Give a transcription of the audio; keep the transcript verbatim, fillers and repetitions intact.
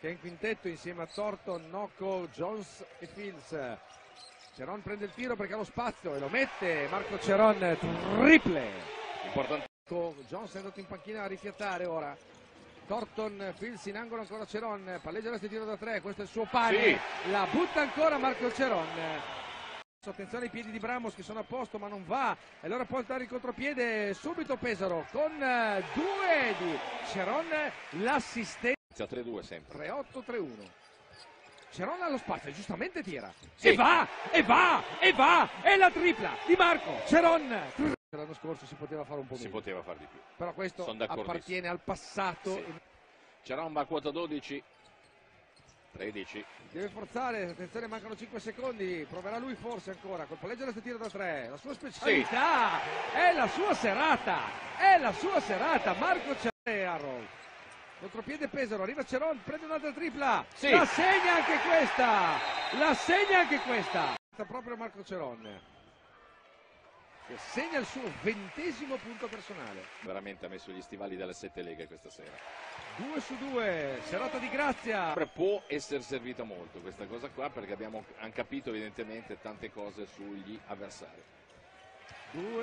che è in quintetto insieme a Thornton, Nocco, Jones e Fields. Ceron prende il tiro perché ha lo spazio e lo mette. Marco Ceron, triple. Importante. Jones è andato in panchina a rifiatare ora. Thornton, Fields in angolo, ancora Ceron, palleggia questo tiro da tre, questo è il suo pane, Sì. La butta ancora Marco Ceron. Attenzione ai piedi di Bramos che sono a posto ma non va, e allora può dare il contropiede subito Pesaro con due di Ceron, l'assistenza. tre due sempre. tre otto tre uno. Ceron allo spazio, giustamente tira. Sì. E va, e va, e va, e la tripla di Marco Ceron. L'anno scorso si poteva fare un po' Si meglio. poteva fare di più. Però questo appartiene al passato. Sì. Ceron va a quota dodici. tredici. Deve forzare, attenzione, mancano cinque secondi, proverà lui forse ancora, col palleggio del tiro da tre, la sua specialità, sì. È la sua serata, è la sua serata, Marco Ceron, contropiede Pesaro, arriva Ceron, prende un'altra tripla, sì. La segna anche questa, la segna anche questa, proprio Marco Ceron, che segna il suo ventesimo punto personale. Veramente ha messo gli stivali delle sette leghe questa sera. due su due, serata di grazia. Può essere servita molto questa cosa qua, perché abbiamo han capito evidentemente tante cose sugli avversari. Due